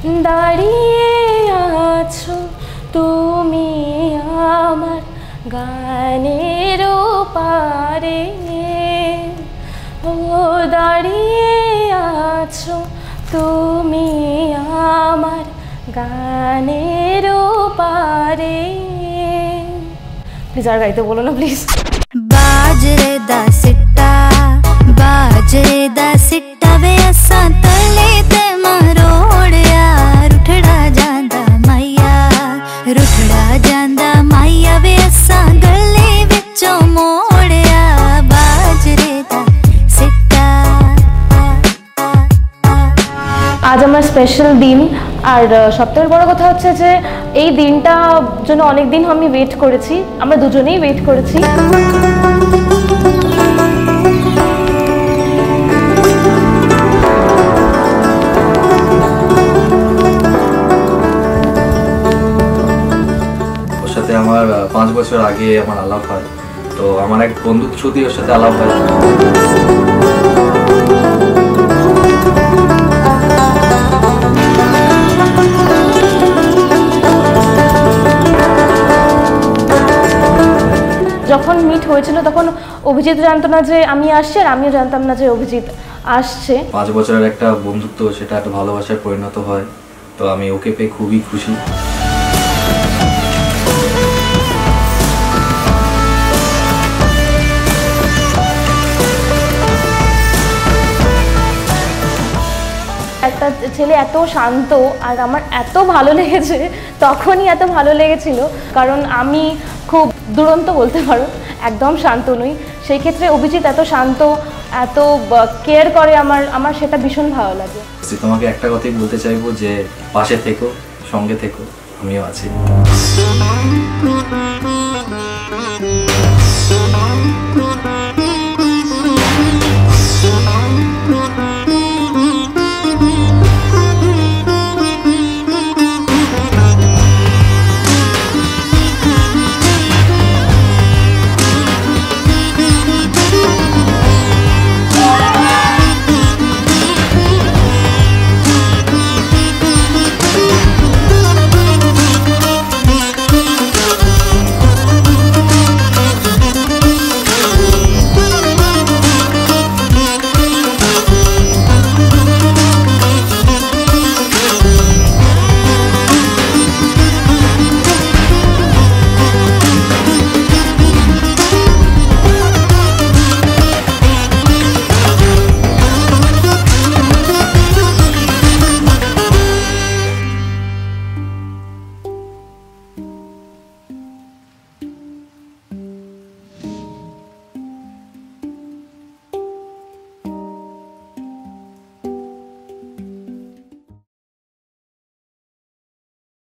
দাঁড়িয়ে আছো তুমি আমার গানের পারে, ও দাঁড়িয়ে আছো তুমি আমার গানের পারে। প্লিজ আর গাইতে বলো না প্লিজ। बाजरे दा सिट्टा बाजरे दा सिट्टा वे असा तले ते मरोड़िया रुठड़ा जांदा माइया रुठड़ा जांदा माइया वे असा गले विचों मोड़िया बाजरे दा सिट्टा। আজ আমার স্পেশাল দিন, আর সবথেকে বড় কথা হচ্ছে যে এই দিনটার জন্য অনেক দিন আমি ওয়েট করেছি, আমরা দুজনেই ওয়েট করেছি। ওর সাথে আমার 5 বছর আগে আমার আলাপ হয়, তো আমার এক বন্ধুর থ্রুতেই ওর সাথে আলাপ হয়। যখন মিট হয়েছিল তখন অভিজিৎ জানতো না যে আমি আসছি, আর আমিও জানতাম না যে অভিজিৎ আসছে। 5 বছরের একটা বন্ধুত্ব, সেটা একটা ভালোবাসায় পরিণত হয়, তো আমি ওকে পেয়ে খুবই খুশি। একটা ছেলে এত শান্ত, আর আমার এত ভালো লেগেছে, তখনই এত ভালো লেগেছিল কারণ আমি খুব দুরন্ত বলতে পারো, একদম শান্ত নই। সেই ক্ষেত্রে অভিজিৎ এত শান্ত, এত কেয়ার করে আমার সেটা ভীষণ ভালো লাগে। তোমাকে একটা কথাই বলতে চাইবো যে পাশে থেকো, সঙ্গে থেকো, আমিও আছি।